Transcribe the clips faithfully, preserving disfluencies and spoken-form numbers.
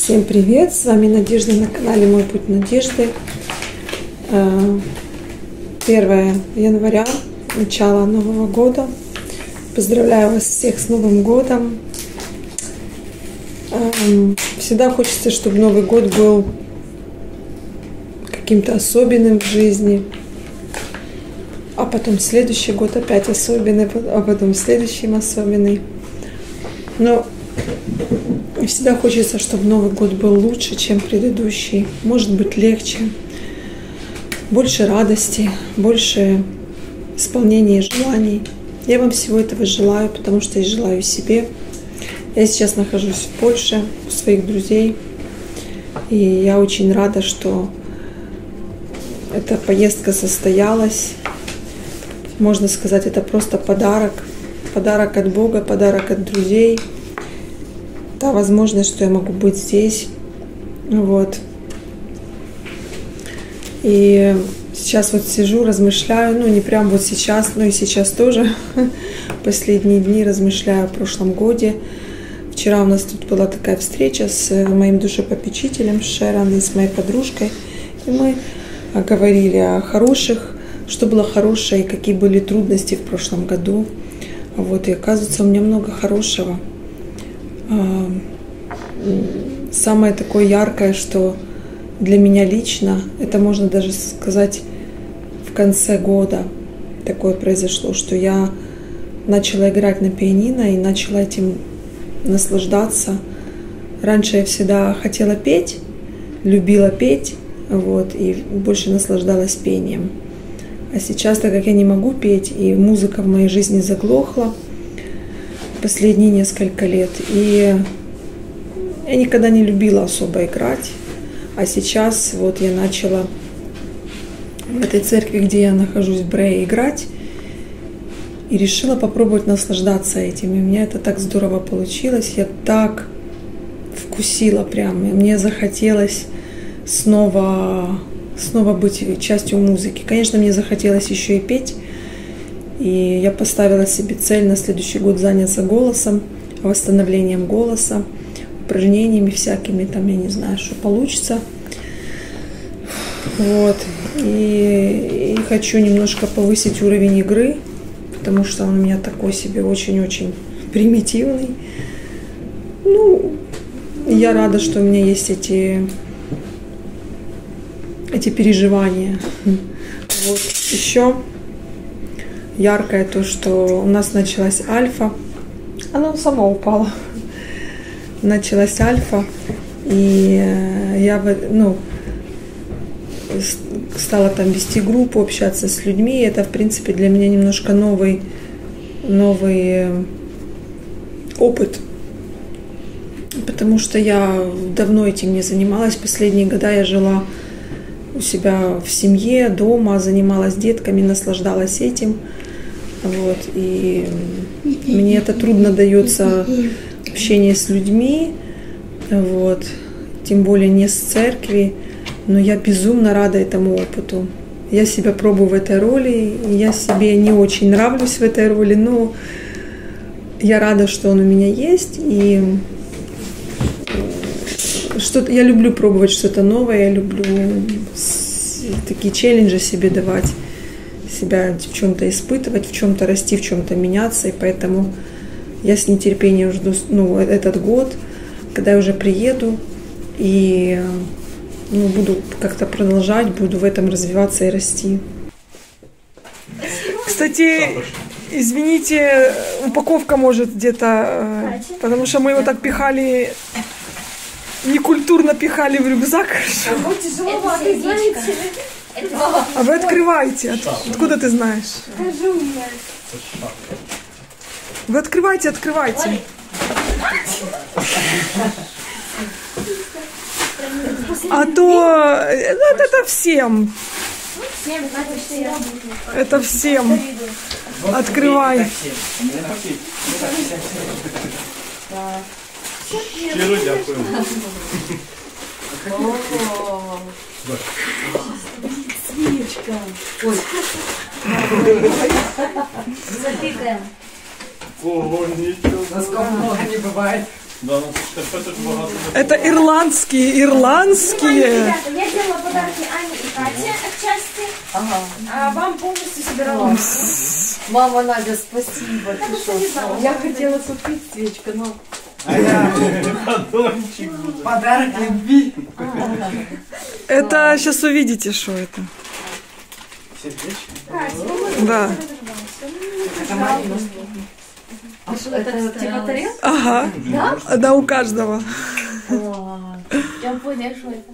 Всем привет! С вами Надежда на канале Мой путь надежды. первое января, начало Нового года. Поздравляю вас всех с Новым годом. Всегда хочется, чтобы Новый год был каким-то особенным в жизни. А потом следующий год опять особенный, а потом следующий особенный. Но всегда хочется, чтобы Новый год был лучше, чем предыдущий. Может быть, легче. Больше радости, больше исполнения желаний. Я вам всего этого желаю, потому что я желаю себе. Я сейчас нахожусь в Польше, у своих друзей. И я очень рада, что эта поездка состоялась. Можно сказать, это просто подарок. Подарок от Бога, подарок от друзей. Та возможность, что я могу быть здесь. Вот. И сейчас вот сижу, размышляю, ну не прям вот сейчас, но и сейчас тоже. Последние дни размышляю о прошлом годе. Вчера у нас тут была такая встреча с моим душепопечителем Шерон и с моей подружкой. И мы говорили о хороших, что было хорошее и какие были трудности в прошлом году. Вот, и оказывается, у меня много хорошего. Самое такое яркое, что для меня лично, это можно даже сказать в конце года такое произошло, что я начала играть на пианино и начала этим наслаждаться. Раньше я всегда хотела петь, любила петь, вот, и больше наслаждалась пением. А сейчас, так как я не могу петь, и музыка в моей жизни заглохла последние несколько лет, и я никогда не любила особо играть, а сейчас вот я начала в этой церкви, где я нахожусь, в Брее, играть, и решила попробовать наслаждаться этим. И у меня это так здорово получилось, я так вкусила прям, и мне захотелось снова, снова быть частью музыки. Конечно, мне захотелось еще и петь, и я поставила себе цель на следующий год заняться голосом, восстановлением голоса, упражнениями всякими, там, я не знаю, что получится. Вот. И, и хочу немножко повысить уровень игры, потому что он у меня такой себе очень-очень примитивный. Ну, я рада, что у меня есть эти, эти переживания. Вот. Еще яркое то, что у нас началась альфа. Она сама упала. Началась альфа, и я, ну, стала там вести группу, общаться с людьми. И это, в принципе, для меня немножко новый, новый опыт, потому что я давно этим не занималась. Последние года я жила у себя в семье, дома, занималась детками, наслаждалась этим. Вот, и мне это трудно дается, общение с людьми, вот, тем более не с церкви, но я безумно рада этому опыту. Я себя пробую в этой роли, я себе не очень нравлюсь в этой роли, но я рада, что он у меня есть, и что-то, я люблю пробовать что-то новое, я люблю такие челленджи себе давать, себя в чем-то испытывать, в чем-то расти, в чем-то меняться, и поэтому я с нетерпением жду, ну, этот год, когда я уже приеду и, ну, буду как-то продолжать, буду в этом развиваться и расти. Кстати, извините, упаковка может где-то, потому что мы его так пихали, некультурно пихали в рюкзак. А вы открываете. Откуда ты знаешь? Вы открывайте, открывайте. А то это, это всем. Это всем. Открывай. Свечка. Ой. Запикаем. Ого, ничего. У нас много не бывает. Да, ну шкарпеток багато. Это ирландские, ирландские. Ребята, я делала подарки Ане и Кате отчасти, Ага. а вам полностью собирала. Мама Надя, спасибо. Ты что не знала. Я хотела купить свечку, но... Подончик буде. Подарок любви. Это сейчас увидите, что это. Сердечко. Катя, ну мы Да. А что, это типа тарелка? Ага. Да? Да, у каждого. Я поняла, что это.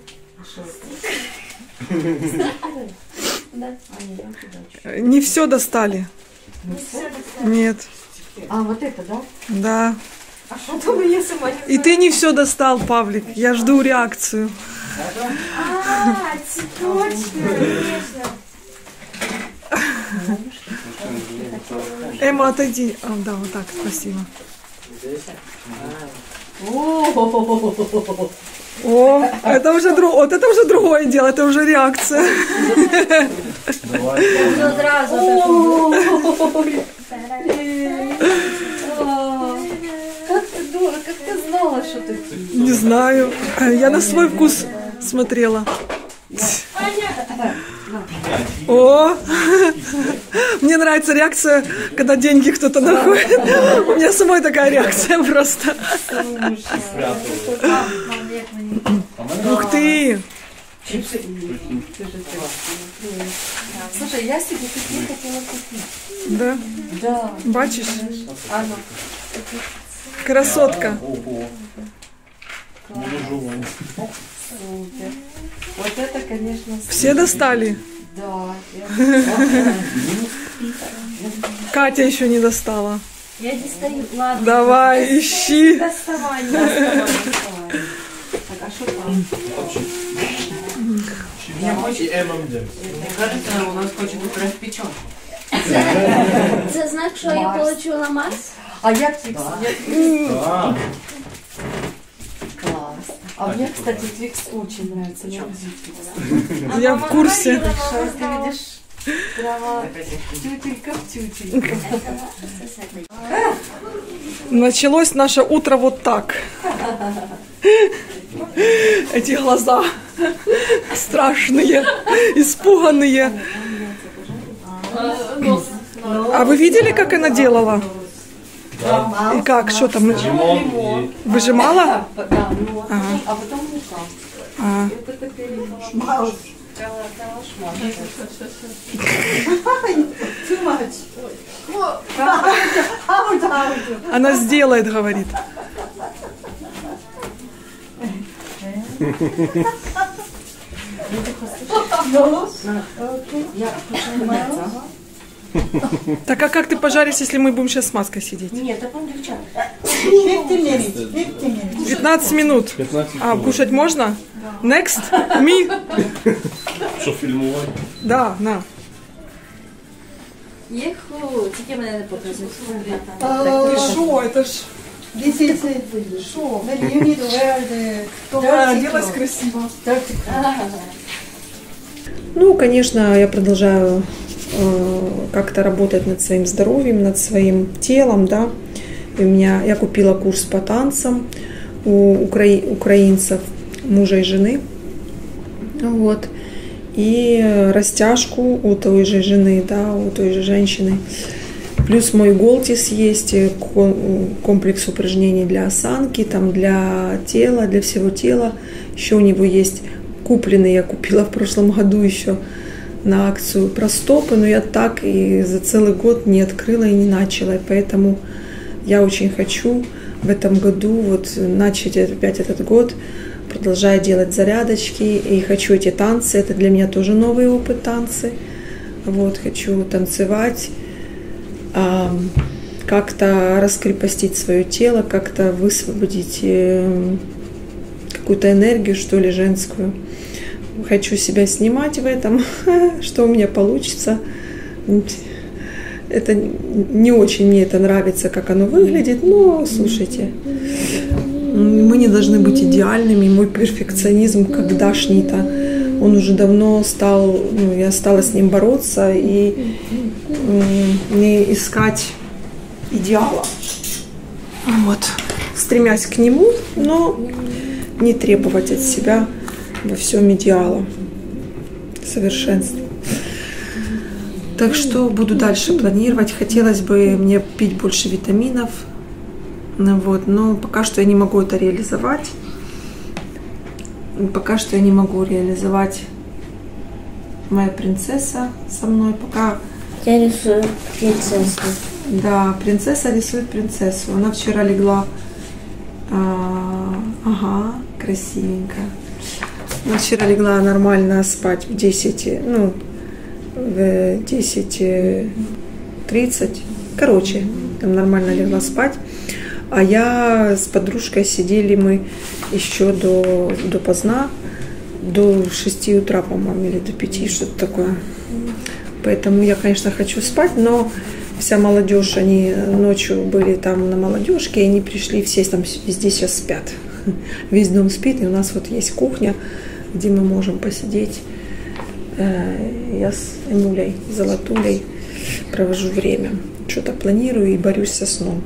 Да. Не все достали. Нет. А, вот это, да? Да. А потом я сама не И ты не все достал, Павлик. Я жду реакцию. А, цветочки, конечно. Эмма, отойди. А, да, вот так, спасибо. О, О, это уже, друг... вот это уже другое дело, это уже реакция. Давай. Ну, сразу как ты дура, как ты знала, что ты... Не знаю. Я на свой вкус смотрела. О, мне нравится реакция, когда деньги кто-то находит. У меня самой такая реакция просто. Ух ты! Слушай, я себе такие хотела купить. Да, Да. бачишь? А ну. Красотка. Ого. Буду жувати. Супер. Вот это, конечно, Все достали? да. Катя еще не достала. Я достаю. Ладно. Давай, ищи. Доставание. Так, а что там? І Ема Мдемс. Кажется, у нас хочет быть распечен. Це знак, що я отримала Марс? А я Твикс. А, Класс. А мне, кстати, Твикс очень нравится. Я люблю Твикс. Я в курсе. Что ты видишь? Прямо тютелька в тютельку. Началось наше утро вот так. Эти глаза страшные, испуганные. А вы видели, как она делала? И как, что там? лимон і... Выжимала? Да, ну, Ага. а потом мука. А, И вот это перемешала. она сделает, говорит. Я хочу. Так а как ты пожаришь, если мы будем сейчас с маской сидеть? Нет, это он девчата. пятнадцать минут. п'ятнадцять А кушать можно? Next? Me? Що фільмувати? Да, на. Єху, тільки мене не показують. Что, это ж... This is it. Sure. Maybe you need to wear the Да, делать красиво. Ну, конечно, я продолжаю э, как-то работать над своим здоровьем, над своим телом, да. И у меня, я купила курс по танцам у укра... украинцев, мужа и жены, вот. И растяжку у той же жены, да, у той же женщины. Плюс мой голтис есть, комплекс упражнений для осанки, там для тела, для всего тела. Еще у него есть купленный, я купила в прошлом году еще на акцию про стопы, но я так и за целый год не открыла и не начала. И поэтому я очень хочу в этом году вот начать опять этот год, продолжая делать зарядочки. И хочу эти танцы, это для меня тоже новый опыт танцы. Вот, хочу танцевать, как-то раскрепостить свое тело, как-то высвободить какую-то энергию, что ли, женскую. Хочу себя снимать в этом, что у меня получится. Это не очень мне это нравится, как оно выглядит, но слушайте, мы не должны быть идеальными. Мой перфекционизм когда-шний-то, он уже давно стал, ну, я стала с ним бороться и не искать идеала. Вот. стремясь к нему, но не требовать от себя во всем идеала, совершенства. Так что буду дальше планировать. Хотелось бы мне пить больше витаминов, вот, но пока что я не могу это реализовать. Пока что я не могу реализовать моя принцесса со мной. Пока Я рисую принцессу. Да, принцесса рисует принцессу. Она вчера легла. А, ага, красивенько. Она вчера легла нормально спать в десять, ну, в десять тридцать. Короче, там нормально легла спать. А я с подружкой сидели мы еще до, до поздна, до шести утра, по-моему, или до пяти, что-то такое. Поэтому я, конечно, хочу спать, но вся молодежь, они ночью были там на молодежке, и они пришли, все там везде сейчас спят. Весь дом спит, и у нас вот есть кухня, где мы можем посидеть. Я с Эмулей, Золотулей провожу время. Что-то планирую и борюсь со сном.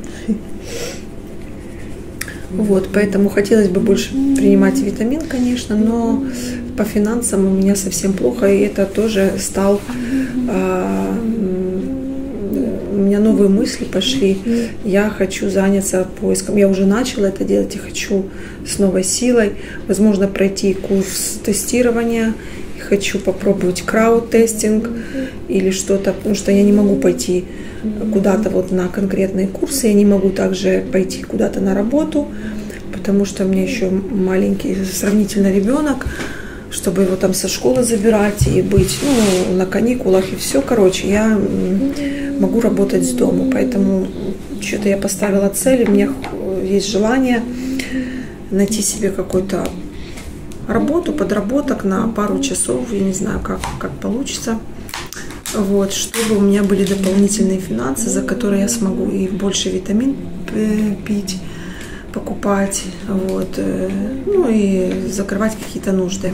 Вот, поэтому хотелось бы больше принимать витамин, конечно, но по финансам у меня совсем плохо, и это тоже стал... А, у меня новые мысли пошли. Я хочу заняться поиском. Я уже начала это делать и хочу с новой силой. Возможно, пройти курс тестирования. Хочу попробовать крауд-тестинг или что-то, потому что я не могу пойти куда-то вот на конкретные курсы, я не могу также пойти куда-то на работу, потому что у меня еще маленький сравнительно ребенок, чтобы его там со школы забирать и быть, ну, на каникулах и все, короче, я могу работать с дому, поэтому что-то я поставила цель, у меня есть желание найти себе какой-то работу, подработок на пару часов, я не знаю, как, как получится, вот, чтобы у меня были дополнительные финансы, за которые я смогу и больше витамин пить, покупать, вот, ну и закрывать какие-то нужды.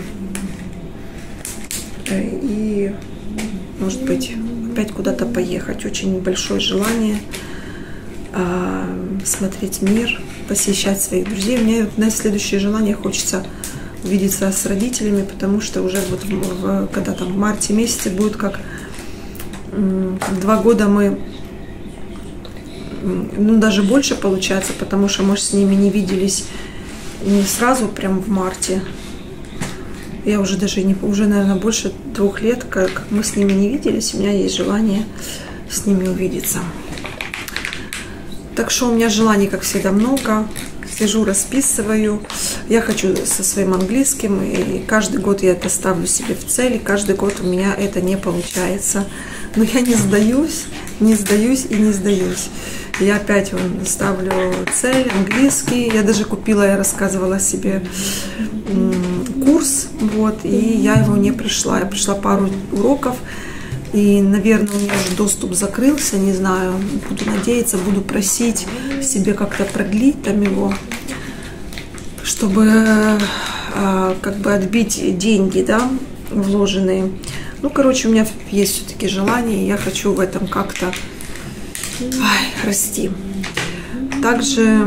И, может быть, опять куда-то поехать. Очень большое желание а, смотреть мир, посещать своих друзей. У меня на следующее желание хочется увидеться с родителями, потому что уже вот в, в, когда там в марте месяце будет как два года мы, ну даже больше получается, потому что мы с ними не виделись не сразу прям в марте. Я уже даже не, уже, наверное, больше двух лет, как мы с ними не виделись, у меня есть желание с ними увидеться. Так что у меня желаний, как всегда, много. Сижу, расписываю. Я хочу со своим английским, и каждый год я это ставлю себе в цель, и каждый год у меня это не получается. Но я не сдаюсь, не сдаюсь и не сдаюсь. Я опять вон, ставлю цель, английский. Я даже купила, я рассказывала себе курс, вот, и я его не пришла. Я пришла пару уроков, и, наверное, у меня уже доступ закрылся, не знаю, буду надеяться, буду просить себе как-то продлить там его, чтобы а, как бы отбить деньги, да, вложенные. Ну, короче, у меня есть все-таки желание, и я хочу в этом как-то расти. Также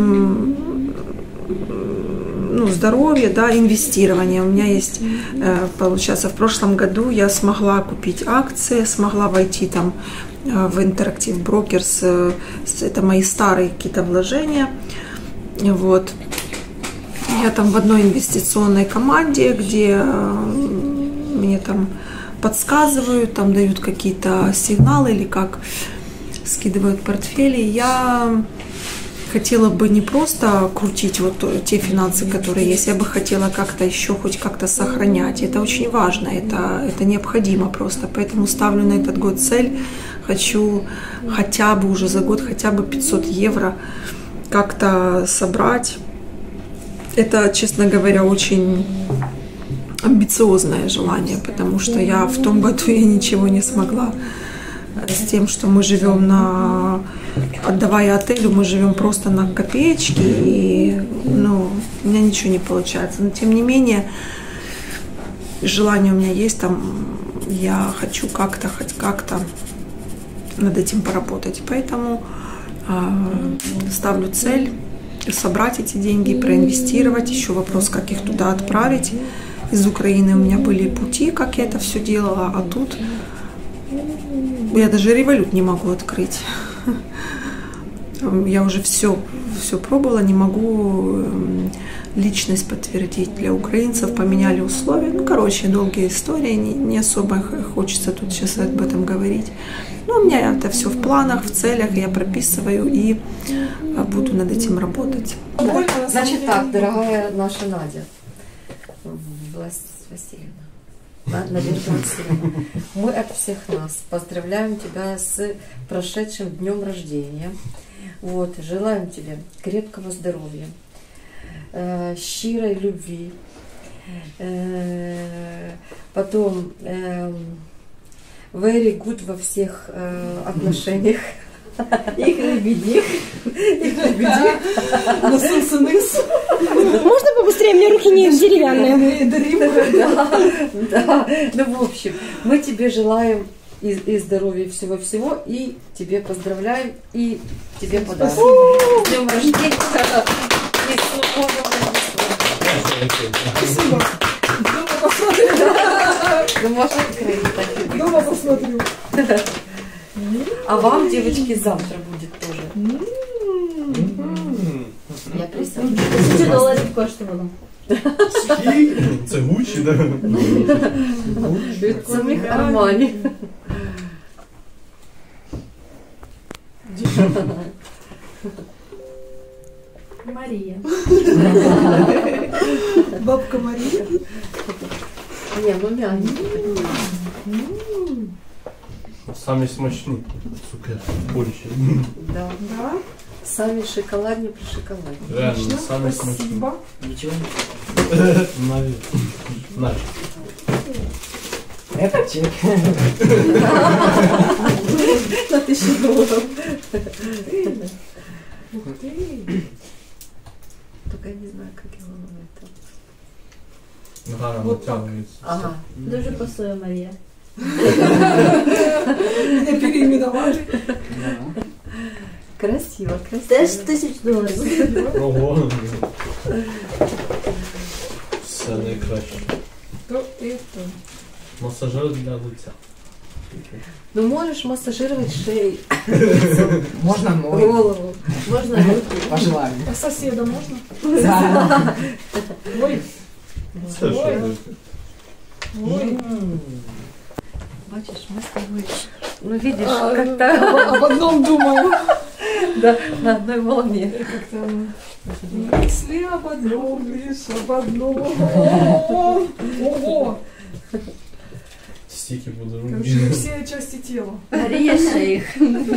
ну, здоровье, да, инвестирование. У меня есть, получается, в прошлом году я смогла купить акции, смогла войти там в Interactive Brokers, это мои старые какие-то вложения. Вот. Я там в одной инвестиционной команде, где мне там подсказывают, там дают какие-то сигналы или как скидывают портфели. Я хотела бы не просто крутить вот те финансы, которые есть, я бы хотела как-то еще хоть как-то сохранять. Это очень важно, это, это необходимо просто. Поэтому ставлю на этот год цель. Хочу хотя бы уже за год хотя бы пятьсот евро как-то собрать. Это, честно говоря, очень амбициозное желание, потому что я в том году я ничего не смогла. С тем, что мы живем на, отдавая отелю, мы живем просто на копеечки, и ну, у меня ничего не получается. Но тем не менее, желание у меня есть, там, я хочу как-то, хоть как-то над этим поработать. Поэтому э, ставлю цель собрать эти деньги, проинвестировать. Еще вопрос, как их туда отправить. Из Украины у меня были пути, как я это все делала, а тут я даже Revolut не могу открыть. Я уже все, все пробовала, не могу личность подтвердить для украинцев, поменяли условия. Ну, короче, долгие истории, не, не особо хочется тут сейчас об этом говорить. Но у меня это все в планах, в целях, я прописываю и буду над этим работать. Значит так, дорогая наша Надя Васильевна, Надежда Васильевна, мы от всех нас поздравляем тебя с прошедшим днем рождения. Вот, желаем тебе крепкого здоровья, э, щирой любви, э, потом э, very good во всех э, отношениях. Их любить, их любить. Можно побыстрее, мне руки не деревянные. Да, да. Ну, в общем, мы тебе желаем и, и здоровья всего-всего, и тебе поздравляем, и тебе подарок. С днем рождения! И с новым Спасибо. Дома посмотрю. Ну, можно открыть так. Дома посмотрю. А вам, девочки, завтра будет тоже. Я присяду. Тисячу доларів коштувало. Це Гуччі, да? Від самих Армані. Марія. Бабка Мария. Ні, ну м'яні. Самі смачні цукерки, Польщі. Да. Да. Самі шоколадні при шоколадні. Реально, самі смачні. Спасибо. Ничего Навіть. Наші. не Это чек. На тисячу доларів. Ух ты. Только я не знаю, как его это. Гарно натягується. Ага. Дуже пасує Марія. Меня переименовали. Красиво, красиво. Теж тисячу доларів. Ого. Все найкраще. То это. Масажер для лиця. Ну можешь массажировать шею, Можно ноги. голову. Можна руки. По желанию. А соседа можно? Да. Ой. Це що? Ой. Бачишь, мы с тобой, ну видишь, А, как-то Об одном думаю. да, на одной волне. Как-то мысли об одном, лишь об одном. Ого! Стільки буду Короче, робити. все части тела. Марія шейх.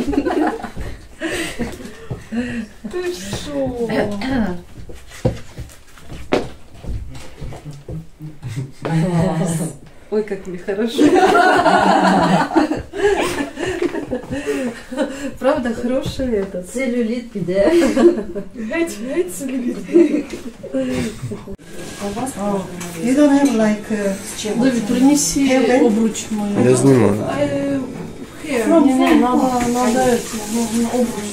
Ты шо? Ой, как мне хорошо. Правда, хороший этот. Целлюліт піде. Геть, геть, целлюлит. You don't have like uh, Давид, принеси обруч мой. Я знімаю. Э, hair. Не, не, надо, надо это, нужно обруч.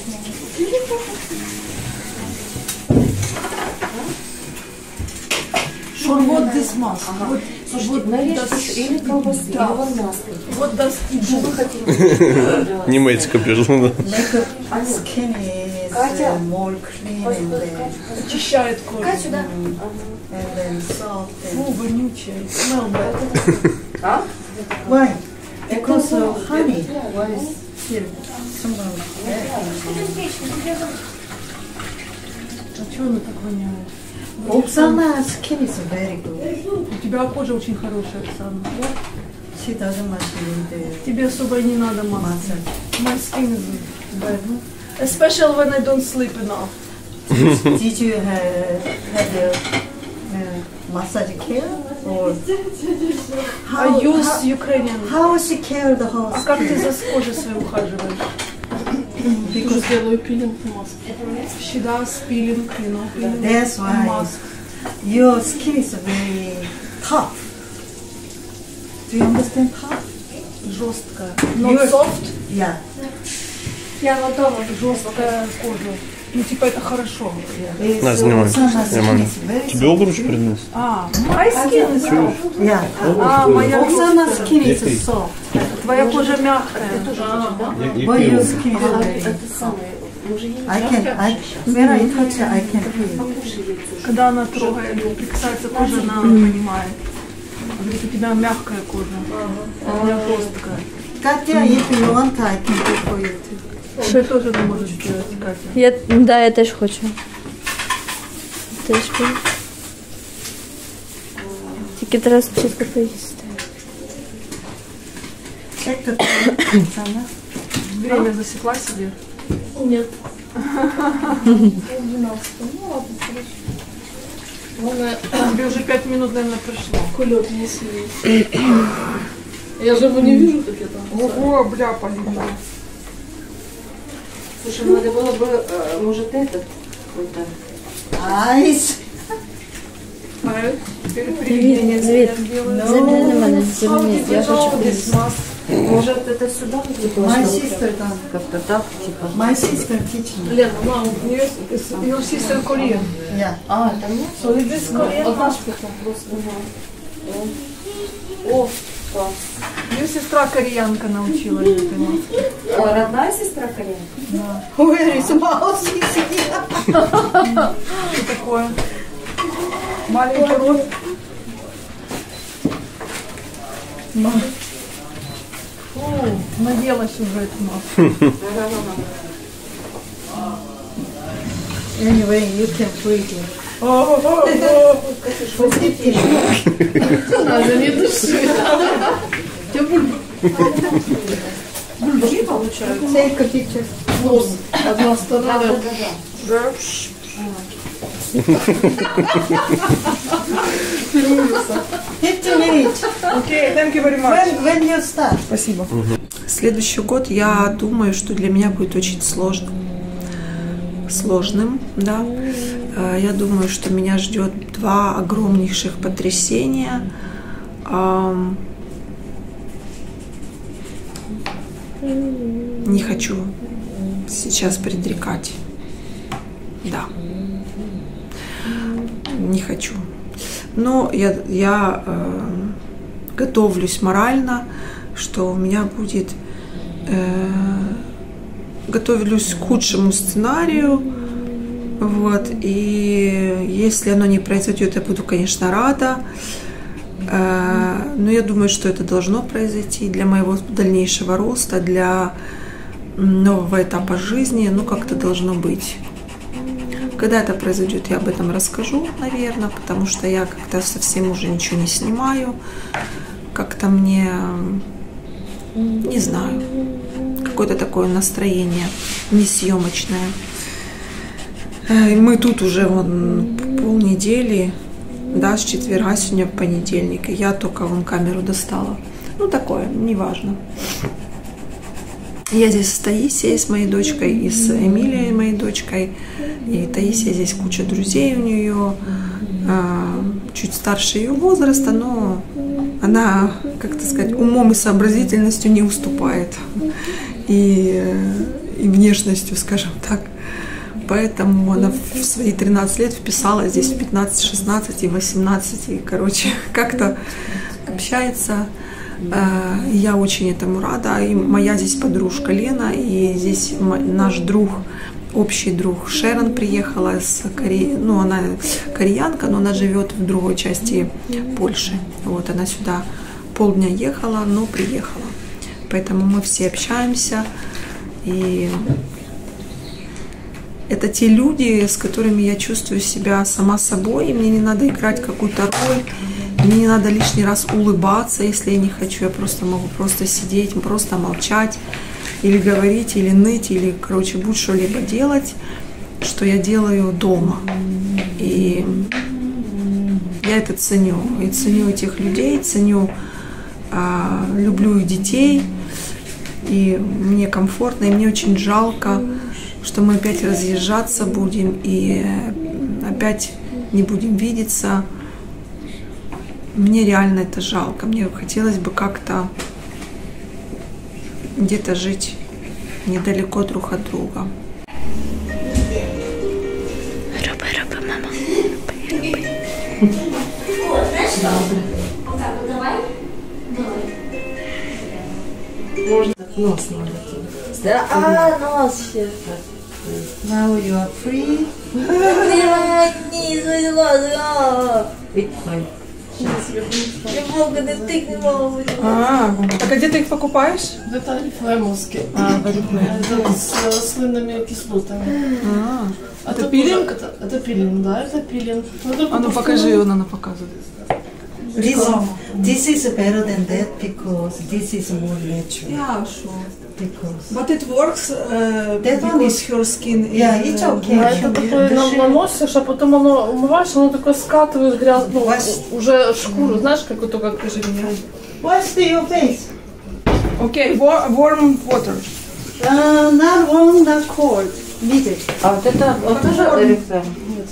Шурвот this mask. Вот, Слушайте, нарежьте или колбасы, или варнаской. вот даст Что вы хотите? Німецька пішла. make a skin is uh, more clean and then, очищает кожу. Кать сюда. and then soft. Фу, And, вонючая. Smell bad. why? Because of honey. Why is here? Someone. А чего она так воняет? Oksana's skin is very good. У тебя кожа очень хорошая, Оксана. She doesn't much need the Тебе особо и не надо маски. massage. My skin is bad. Especially when I don't sleep enough. Did you have have the uh, massage care or I use Ukrainian. how she care the whole А как ты skin? за кожей своей ухаживаешь? Because делаю пилинг и маску. She does peeling, you know, peeling That's and why mask. your skin is very tough. Do you understand tough? Жесткая. Not Yours- soft, Yeah. Я готова. жесткая кожа. Ну, типа, это хорошо. На, снимай. Снимай. Тебе обруч принес? А, my skin is soft. Yeah. А, моя Oksana skin is soft. твоя кожа мягкая. But your skin is very soft. I can, I, when I touch it, I can feel. Когда она трогает, прикасается к коже, она понимает. Говорит, у тебя мягкая кожа, у меня жесткая. Katya, if you want, I can do for you too. Ты тоже это можешь сделать, Катя. Я, да, я теж хочу. Теж хочу. Тільки треба спочатку поїсти. Время засекла себе? Нет. Тебе уже пять минут, наверное, прошло. Кулет не съесть. Я же его не вижу, так это. Ого, бля, полюбила. Слушай, надо было бы, э, может, этот какой-то. Айс. Приведение Звід. сделаю. Заміни на мене. Заміни. Я хочу поїсти. Может, это сюда где-то My sister done. как-то так, типа. My sister teaching. Лена, мама, your sister Korean. Yeah. А, там нет? So is this Korean? Одна штука просто. О, класс. Ее сестра кореянка научила ее этой маске. А, родная сестра Коленка? Where is mouse? Что такое? Маленький рот. Фу, наелась уже эта маска. Anyway, you can breathe it. Надо не души. У тебя бульба. Бульбашки получаются. Take a picture. Нос. Одна сторона. Да. fifteen minutes. Окей, thank you very much. When, when you start? Спасибо. Следующий год, я думаю, что для меня будет очень сложным. Сложным, да. Э, Я думаю, что меня ждет два огромнейших потрясения. Ам, Не хочу сейчас предрекать. Да. Не хочу. Но я, я э, готовлюсь морально, что у меня будет... Э, готовлюсь к худшему сценарию. Вот. И если оно не произойдет, я буду, конечно, рада. Э, но я думаю, что это должно произойти для моего дальнейшего роста, для нового этапа жизни. Ну, как-то должно быть. Когда это произойдет, я об этом расскажу, наверное, потому что я как-то совсем уже ничего не снимаю. Как-то мне, не знаю, какое-то такое настроение несъемочное. Э, Мы тут уже вон полнедели, да, с четверга, сегодня понедельник, и я только вон камеру достала. Ну, такое, неважно. Я здесь с Таисией, с моей дочкой, и с Эмилией, моей дочкой. И Таисия здесь куча друзей у нее, чуть старше ее возраста, но она, как то сказать, умом и сообразительностью не уступает. И, и внешностью, скажем так. Поэтому она в свои тринадцать лет вписала здесь в пятнадцать, шестнадцать и восемнадцать. И, короче, как-то общается. Я очень этому рада. И моя здесь подружка Лена, и здесь наш друг, общий друг Шерон приехала с Кореи. Ну, она кореянка, но она живет в другой части Польши. Вот, она сюда полдня ехала, но приехала. Поэтому мы все общаемся. И это те люди, с которыми я чувствую себя сама собой, и мне не надо играть какую-то роль. Мне не надо лишний раз улыбаться, если я не хочу. Я просто могу просто сидеть, просто молчать, или говорить, или ныть, или, короче, будь что-либо делать, что я делаю дома. И я это ценю. И ценю этих людей, ценю, а, люблю их детей. И мне комфортно, и мне очень жалко, что мы опять разъезжаться будем, и опять не будем видеться. Мне реально это жалко. Мне хотелось бы как-то где-то жить недалеко друг от друга. Можно нос надо. А, нос все. Now you are free. Немного, да ты не можешь. А, так а где ты их покупаешь? Это орифлеймовские. А, в Орифлейме. С слынными кислотами. А, А это тут пилинг? тоже- Это, это пилинг, да, это пилинг. Ну, только А ну по покажи, вкусу. он она показывает. This, this is better than that because this is more natural. Yeah, sure. Because But it works uh, That one because her skin is... yeah, it's okay. А это такое нам наносишь, а потом оно умываешь, оно такое скатывает грязь, ну, Вась. уже шкуру, знаешь, как вот только как Wash your face. Okay, war- warm water. Uh, not warm, not cold. Middle. А вот это вот тоже Орифлейм?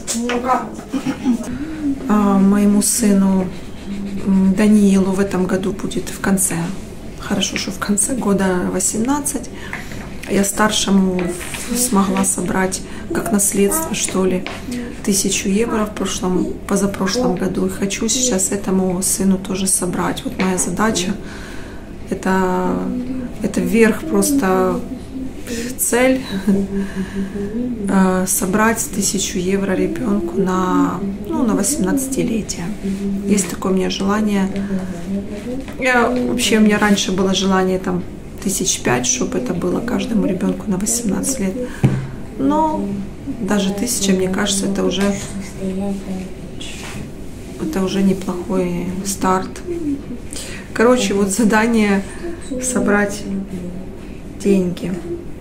А, моему сыну м, Даниилу в этом году будет в конце, хорошо, что в конце года восемнадцать. Я старшему смогла собрать как наследство, что ли, тысячу евро в прошлом, позапрошлом году. И хочу сейчас этому сыну тоже собрать. Вот моя задача – это, это вверх просто цель э, собрать тысячу евро ребенку на, ну, на восемнадцатилетие. Есть такое у меня желание. Я, вообще у меня раньше было желание там тысяч пять, чтобы это было каждому ребенку на восемнадцать лет. Но даже тысяча, мне кажется, это уже это уже неплохой старт. Короче, вот задание собрать деньги.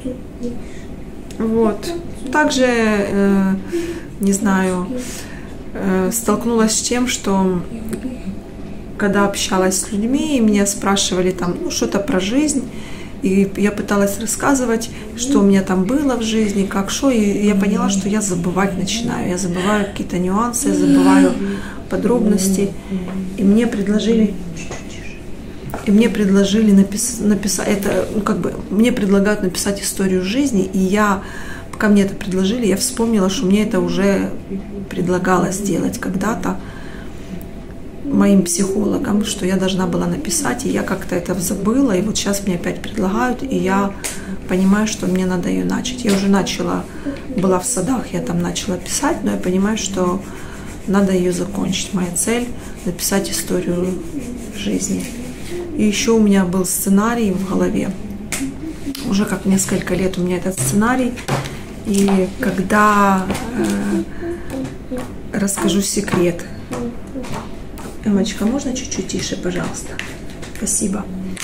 Вот. Также, э, не знаю, э, столкнулась с тем, что когда общалась с людьми, и меня спрашивали там, ну, что-то про жизнь, и я пыталась рассказывать, что у меня там было в жизни, как что, и я поняла, что я забывать начинаю. Я забываю какие-то нюансы, я забываю подробности. И мне предложили... И мне предложили напис- написать, это, ну, как бы, мне предлагают написать историю жизни, и я, пока мне это предложили, я вспомнила, что мне это уже предлагалось сделать когда-то моим психологам, что я должна была написать, и я как-то это забыла, и вот сейчас мне опять предлагают, и я понимаю, что мне надо ее начать. Я уже начала, была в садах, я там начала писать, но я понимаю, что надо ее закончить. Моя цель – написать историю жизни. И еще у меня был сценарий в голове. Уже как несколько лет у меня этот сценарий. И когда э, расскажу секрет. Эммочка, можно чуть-чуть тише, пожалуйста? Спасибо.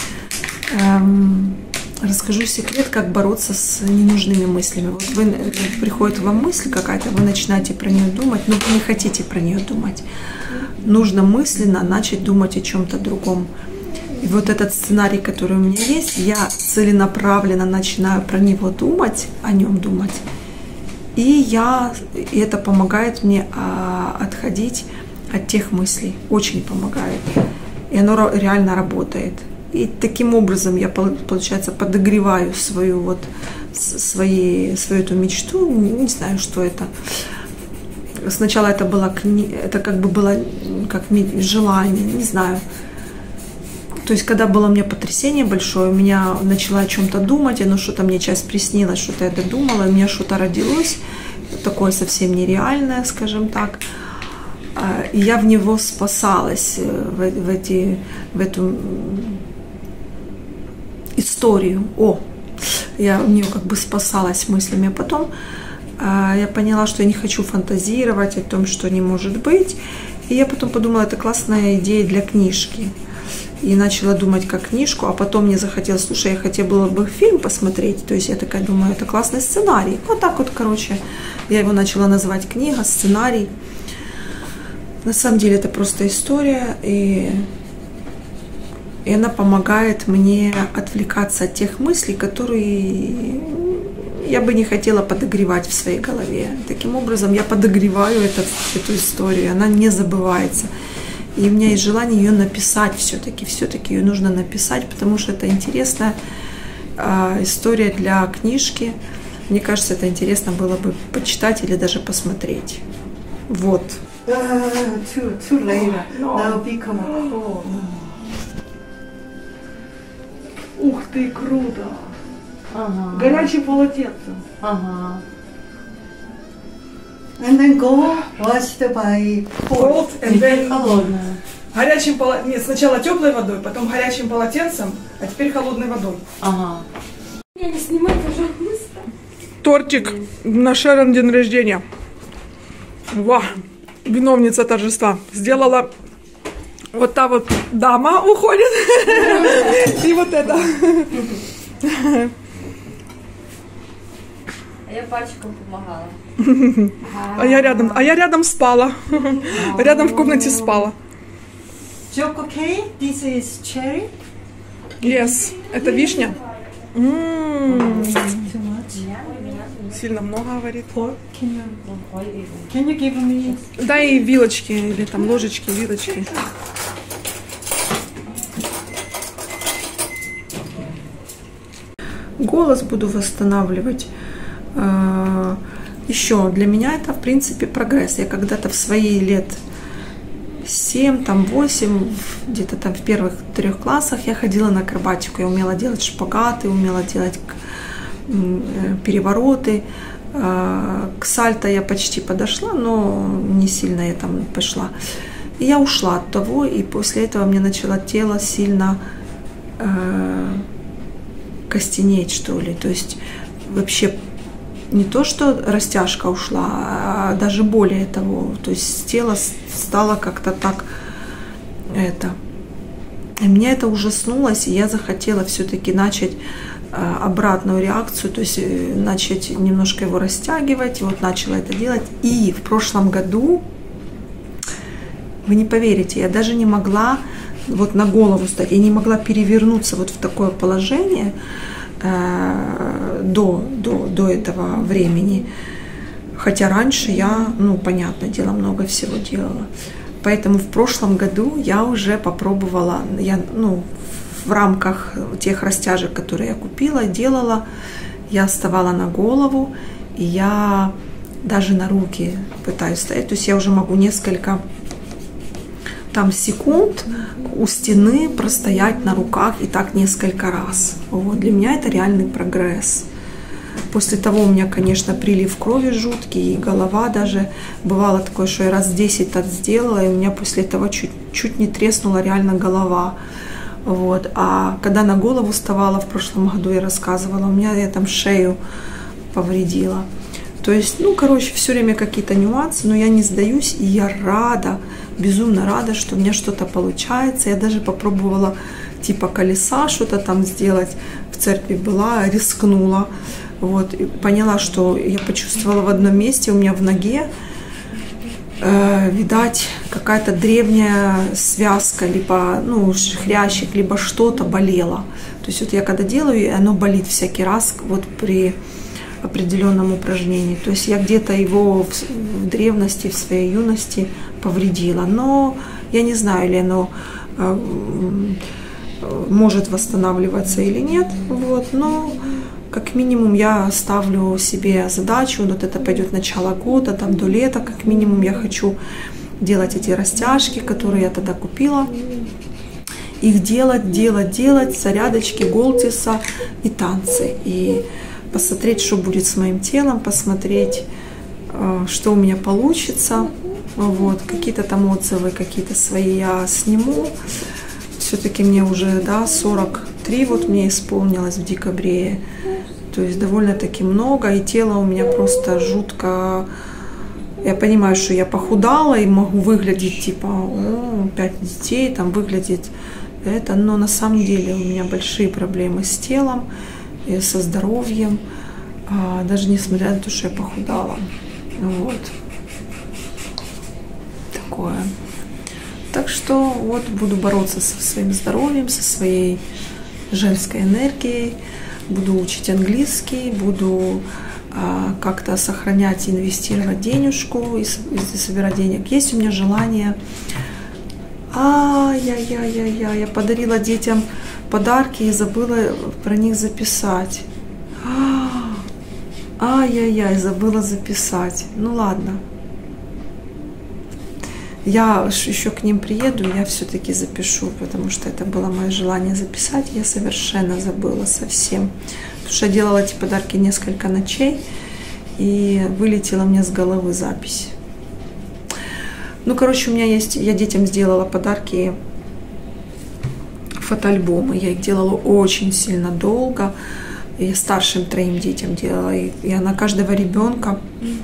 Эм, расскажу секрет, как бороться с ненужными мыслями. Вот вы, приходит вам мысль какая-то, вы начинаете про нее думать, но вы не хотите про нее думать. Нужно мысленно начать думать о чем-то другом. И вот этот сценарий, который у меня есть, я целенаправленно начинаю про него думать, о нем думать. И, я, и это помогает мне а, отходить от тех мыслей. Очень помогает. И оно реально работает. И таким образом я, получается, подогреваю свою, вот, свои, свою эту мечту. Не знаю, что это. Сначала это было, это как бы было как желание, не знаю. То есть, когда было у меня потрясение большое, у меня начала о чем-то думать, оно что-то мне часть приснилось, что-то я додумала, у меня что-то родилось, такое совсем нереальное, скажем так. И я в него спасалась, в, в, эти, в эту историю. О, я в нее как бы спасалась мыслями. А потом я поняла, что я не хочу фантазировать о том, что не может быть. И я потом подумала, это классная идея для книжки. И начала думать как книжку, а потом мне захотелось, слушай, я хотела бы фильм посмотреть, то есть я такая думаю, это классный сценарий. Вот так вот, короче, я его начала называть книга, сценарий. На самом деле это просто история, и, и она помогает мне отвлекаться от тех мыслей, которые я бы не хотела подогревать в своей голове. Таким образом, я подогреваю этот, эту историю, она не забывается. И у меня есть желание ее написать все-таки, все-таки ее нужно написать, потому что это интересная э, история для книжки. Мне кажется, это интересно было бы почитать или даже посмотреть. Вот. Uh, too, too late. Now become cold. Ух ты, круто. Ага. Горячее полотенце. Ага. And then go washed by Cold and then Холодная. горячим поло... Нет, сначала теплой водой, потом горячим полотенцем, а теперь холодной водой. Ага. Я не снимай, пожалуйста. Тортик на Шерон день рождения. Ва, виновница торжества. Сделала вот та вот дама уходит. И вот это. А я пальчиком помогала. А я рядом, а я рядом спала. Рядом в комнате спала. Choco cake. This is cherry. Yes, это вишня. М-м-м. Too much. Сильно много говорит. Pork. Can you, can you give me? Дай вилочки или там ложечки, вилочки. Голос буду восстанавливать. Еще для меня это, в принципе, прогресс. Я когда-то в свои лет семь, там восемь, где-то там в первых трех классах я ходила на акробатику. Я умела делать шпагаты, умела делать перевороты. К сальто я почти подошла, но не сильно я там пошла. И я ушла от того, и после этого мне начало тело сильно э, костенеть, что ли. То есть вообще не то, что растяжка ушла, а даже более того. То есть тело стало как-то так это. И меня это ужаснулось, и я захотела все-таки начать обратную реакцию, то есть начать немножко его растягивать, и вот начала это делать. И в прошлом году, вы не поверите, я даже не могла вот на голову стать, я не могла перевернуться вот в такое положение э, до, до, до этого времени, хотя раньше я, ну, понятное дело, много всего делала. Поэтому в прошлом году я уже попробовала, я, ну, в рамках тех растяжек, которые я купила, делала, я вставала на голову, и я даже на руки пытаюсь стоять. То есть я уже могу несколько там секунд у стены простоять на руках и так несколько раз. Вот. Для меня это реальный прогресс. После того у меня, конечно, прилив крови жуткий, и голова даже. Бывало такое, что я раз десять так сделала, и у меня после этого чуть, чуть не треснула реально голова. Вот. А когда на голову вставала в прошлом году, я рассказывала, у меня я там шею повредила. То есть, ну, короче, все время какие-то нюансы, но я не сдаюсь, и я рада, безумно рада, что у меня что-то получается. Я даже попробовала типа колеса что-то там сделать, в церкви была, рискнула. Вот, и поняла, что я почувствовала в одном месте, у меня в ноге, э, видать, какая-то древняя связка, либо, ну, хрящик, либо что-то болело. То есть вот я когда делаю, и оно болит всякий раз вот при определенном упражнении. То есть я где-то его в, в древности, в своей юности повредила. Но я не знаю, ли оно э, может восстанавливаться или нет. Вот, но как минимум я ставлю себе задачу, вот это пойдет начало года, там до лета, как минимум я хочу делать эти растяжки, которые я тогда купила. Их делать, делать, делать, зарядочки, голтиса и танцы. И посмотреть, что будет с моим телом, посмотреть, что у меня получится. Вот, какие-то там отзывы, какие-то свои я сниму. Все-таки мне уже, да, сорок три вот мне исполнилось в декабре. То есть довольно-таки много, и тело у меня просто жутко. Я понимаю, что я похудала и могу выглядеть типа, о, пять детей, там выглядит это, но на самом деле у меня большие проблемы с телом и со здоровьем, даже несмотря на то, что я похудала. Вот. Такое. Так что вот буду бороться со своим здоровьем, со своей женской энергией, буду учить английский, буду а, как-то сохранять, инвестировать денежку, если собирать денег. Есть у меня желание. Ай-яй-яй-яй-яй, я подарила детям подарки и забыла про них записать. Ай-яй-яй, забыла записать. Ну ладно. Я еще к ним приеду, я все-таки запишу, потому что это было мое желание записать. Я совершенно забыла совсем. Потому что я делала эти подарки несколько ночей, и вылетела мне с головы запись. Ну, короче, у меня есть... Я детям сделала подарки, фотоальбомы. Я их делала очень сильно долго. Я старшим троим детям делала. И я на каждого ребенка...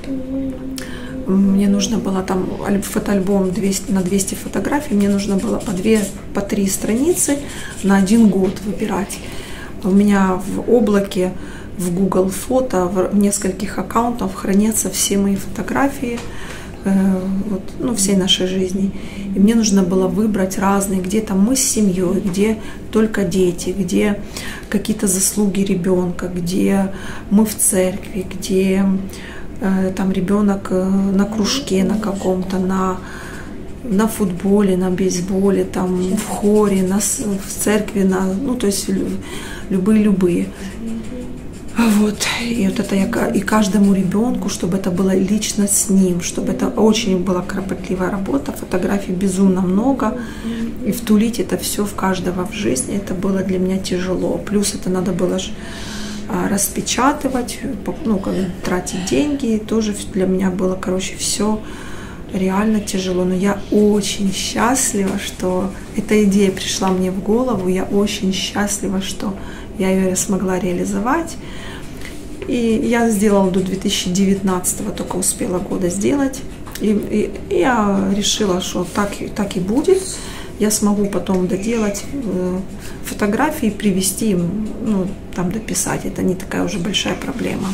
Мне нужно было там фотоальбом двести, на двести фотографий, мне нужно было по две, по три страницы на один год выбирать. У меня в облаке, в Google фото, в нескольких аккаунтах хранятся все мои фотографии, э, вот, ну, всей нашей жизни. И мне нужно было выбрать разные, где там мы с семьей, где только дети, где какие-то заслуги ребенка, где мы в церкви, где... там ребенок на кружке на каком-то, на, на футболе, на бейсболе, там в хоре, на, в церкви, на, ну, то есть любые-любые. Вот. И вот это я, и каждому ребенку, чтобы это было лично с ним, чтобы это очень была кропотливая работа, фотографий безумно много, и втулить это все в каждого в жизни, это было для меня тяжело. Плюс это надо было распечатывать, ну, как тратить деньги, тоже для меня было, короче, все реально тяжело. Но я очень счастлива, что эта идея пришла мне в голову, я очень счастлива, что я ее смогла реализовать. И я сделала до две тысячи девятнадцатого, только успела года сделать. И, и, и я решила, что так, так и будет. Я смогу потом доделать э, фотографии, привести им, ну, там дописать. Это не такая уже большая проблема.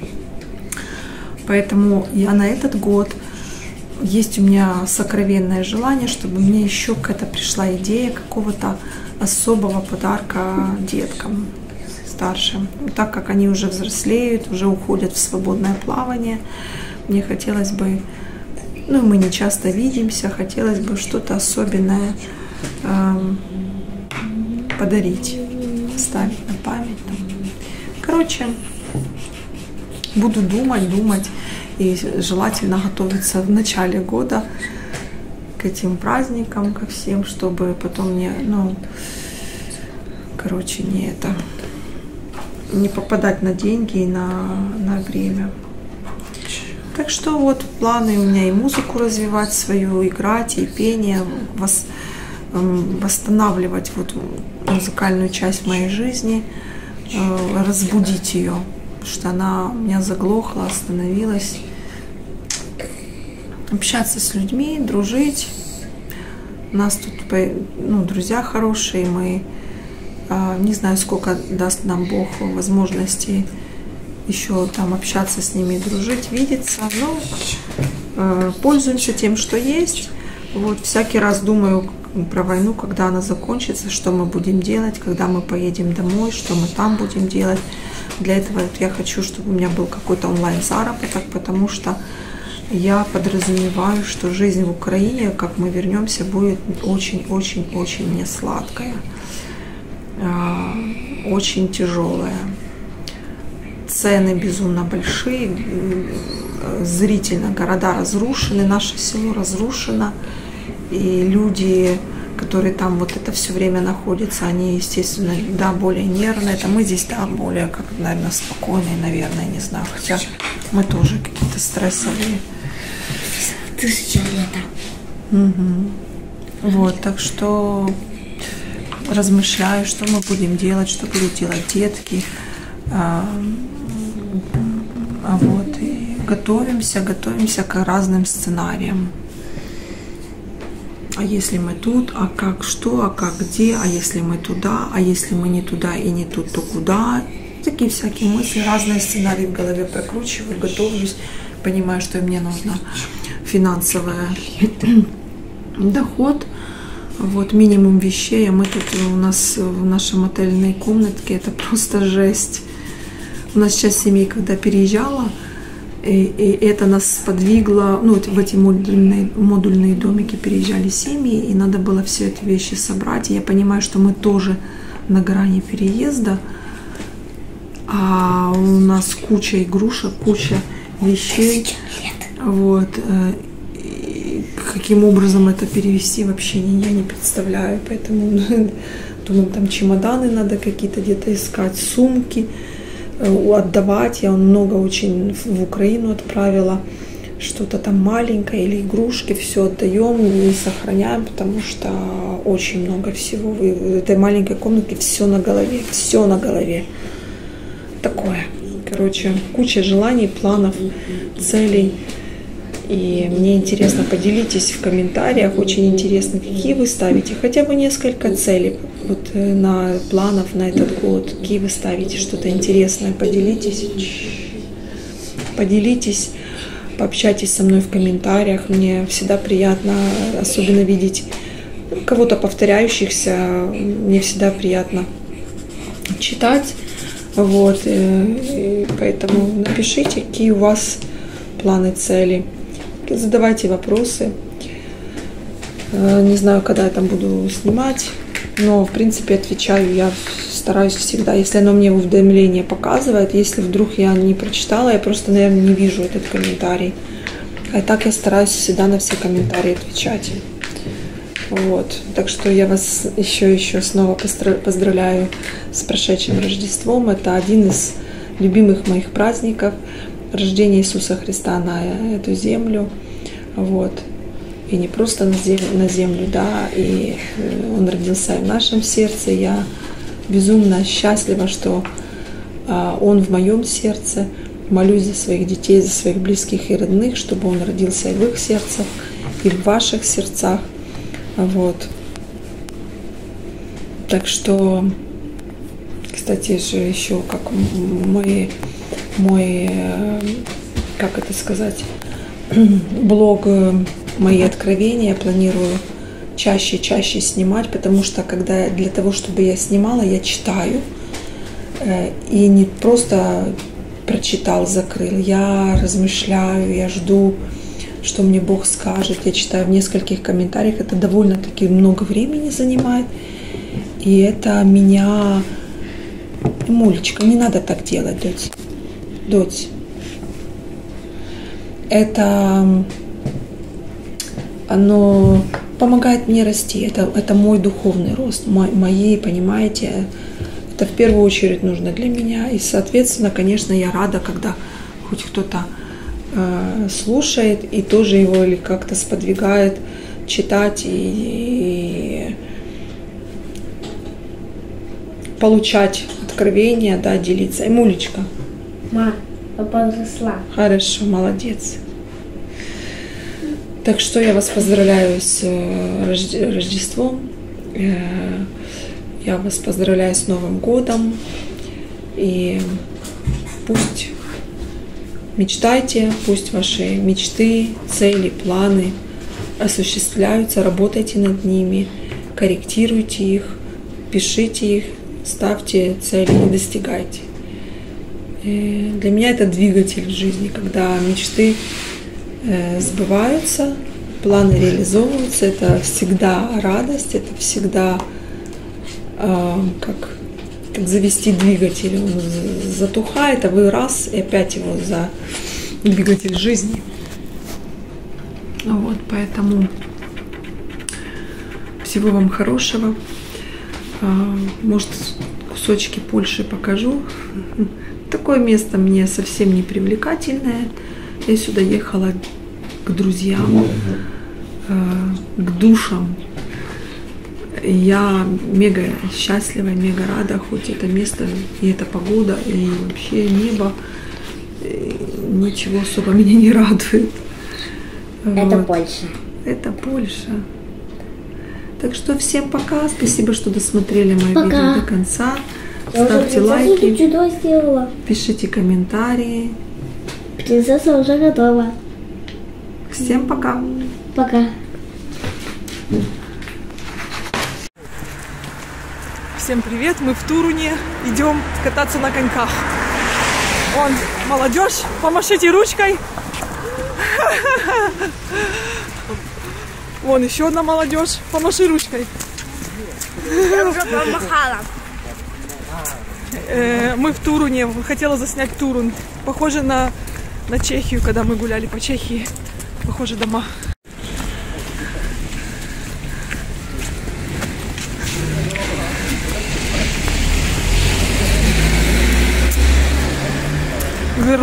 Поэтому я на этот год, есть у меня сокровенное желание, чтобы мне еще какая-то пришла идея какого-то особого подарка деткам старшим. Так как они уже взрослеют, уже уходят в свободное плавание, мне хотелось бы, ну, мы не часто видимся, хотелось бы что-то особенное э, подарить, оставить на память. Короче, буду думать, думать и желательно готовиться в начале года к этим праздникам, ко всем, чтобы потом не, ну, короче, не это, не попадать на деньги и на, на время. Так что вот планы у меня и музыку развивать свою, играть, и пение, вос, восстанавливать вот музыкальную часть моей жизни, разбудить ее, потому что она у меня заглохла, остановилась. Общаться с людьми, дружить. У нас тут, ну, друзья хорошие, мы не знаю, сколько даст нам Бог возможностей еще там общаться с ними, дружить, видеться. Но э, пользуемся тем, что есть. Вот всякий раз думаю про войну, когда она закончится, что мы будем делать, когда мы поедем домой, что мы там будем делать. Для этого вот я хочу, чтобы у меня был какой-то онлайн-заработок, потому что я подразумеваю, что жизнь в Украине, как мы вернемся, будет очень-очень-очень несладкая, э, очень тяжелая. Цены безумно большие, зрительно города разрушены, наше село разрушено, и люди, которые там вот это все время находятся, они, естественно, да, более нервные, это мы здесь, да, более, как, наверное, спокойные, наверное, не знаю, хотя мы тоже какие-то стрессовые. Тысяча лет. Угу. Вот, так что размышляю, что мы будем делать, что будут делать детки. А, а вот, и готовимся, готовимся к разным сценариям. А если мы тут, а как, что, а как, где, а если мы туда, а если мы не туда и не тут, то куда? Такие всякие мысли, разные сценарии в голове прокручиваю, готовлюсь, понимаю, что мне нужно финансовый доход. Вот, минимум вещей, а мы тут у нас в нашем отельной комнатке, это просто жесть. У нас сейчас семья, когда переезжала, и, и это нас сподвигло, ну, вот в эти модульные, модульные домики переезжали семьи, и надо было все эти вещи собрать. И я понимаю, что мы тоже на грани переезда, а у нас куча игрушек, куча вещей. Вот. каким образом это перевести, вообще я не представляю. Поэтому думаю, там чемоданы надо какие-то где-то искать, сумки, отдавать. Я много очень в Украину отправила. Что-то там маленькое или игрушки, все отдаем и сохраняем, потому что очень много всего. В этой маленькой комнатке все на голове, все на голове. Такое. Короче, куча желаний, планов, целей. И мне интересно, поделитесь в комментариях, очень интересно, какие вы ставите, хотя бы несколько целей вот, на планов на этот год, какие вы ставите, что-то интересное, поделитесь, поделитесь, пообщайтесь со мной в комментариях, мне всегда приятно, особенно видеть кого-то повторяющихся, мне всегда приятно читать, вот, и поэтому напишите, какие у вас планы, цели. Задавайте вопросы. Не знаю, когда я там буду снимать, но, в принципе, отвечаю я стараюсь всегда. Если оно мне уведомление показывает, если вдруг я не прочитала, я просто, наверное, не вижу этот комментарий. А так я стараюсь всегда на все комментарии отвечать. Вот. Так что я вас еще-еще снова поздравляю с прошедшим Рождеством. Это один из любимых моих праздников. Рождение Иисуса Христа на эту землю, вот, и не просто на землю, на землю, да, и Он родился в нашем сердце. Я безумно счастлива, что а, Он в моем сердце. Молюсь за своих детей, за своих близких и родных, чтобы Он родился и в их сердцах, и в ваших сердцах, вот. Так что, кстати же, еще как мои мой, как это сказать, блог «Мои откровения» я планирую чаще-чаще снимать, потому что когда для того, чтобы я снимала, я читаю, и не просто прочитал, закрыл, я размышляю, я жду, что мне Бог скажет, я читаю в нескольких комментариях, это довольно-таки много времени занимает, и это меня... Мулечка, не надо так делать, дочь. Дочь, это оно помогает мне расти, это, это мой духовный рост, мой, мои, понимаете, это в первую очередь нужно для меня. И, соответственно, конечно, я рада, когда хоть кто-то э, слушает и тоже его или как-то сподвигает читать и, и получать откровения, да, делиться. И Мулечка. Ма, папа подросла. Хорошо, молодец. Так что я вас поздравляю с Рождеством. Я вас поздравляю с Новым годом. И пусть мечтайте, пусть ваши мечты, цели, планы осуществляются. Работайте над ними, корректируйте их, пишите их, ставьте цели и достигайте. Для меня это двигатель в жизни, когда мечты сбываются, планы реализовываются, это всегда радость, это всегда как, как завести двигатель. Он затухает, а вы раз, и опять его за двигатель жизни. Вот, поэтому всего вам хорошего. Может, кусочки Польши покажу. Такое место мне совсем не привлекательное. Я сюда ехала к друзьям, к душам. Я мега счастлива, мега рада, хоть это место и эта погода, и вообще небо, ничего особо меня не радует. Это вот. Польша. Это Польша. Так что всем пока, спасибо, что досмотрели мое Пока. видео до конца. Я Ставьте уже лайки, чудо сделала. пишите комментарии. Принцесса уже готова. Всем пока. Пока. Всем привет, мы в Туруне, идем кататься на коньках. Вон, молодежь, помашите ручкой. Вон еще одна молодежь, помаши ручкой. Я уже помахала. Э, мы в Туруне, хотела заснять Турун. Похоже на, на Чехию, когда мы гуляли по Чехии. Похоже дома.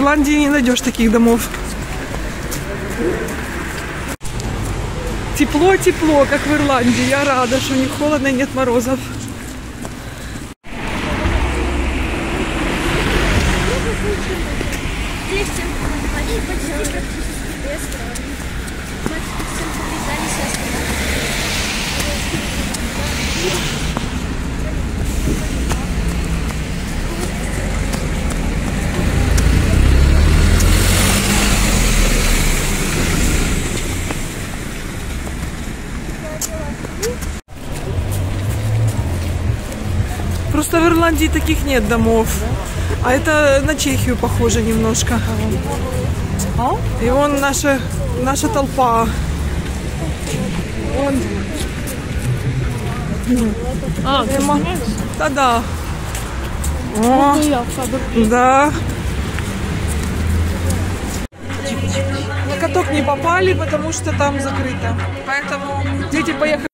Ирландии не найдешь таких домов. Тепло-тепло, как в Ирландии. Я рада, что не холодно и нет морозов. Просто в Ирландии таких нет домов. А это на Чехию похоже немножко. И вон наша, наша толпа. Вон. А, ты снимаешь? Да-да. О, да. На каток не попали, потому что там закрыто. Поэтому дети поехали.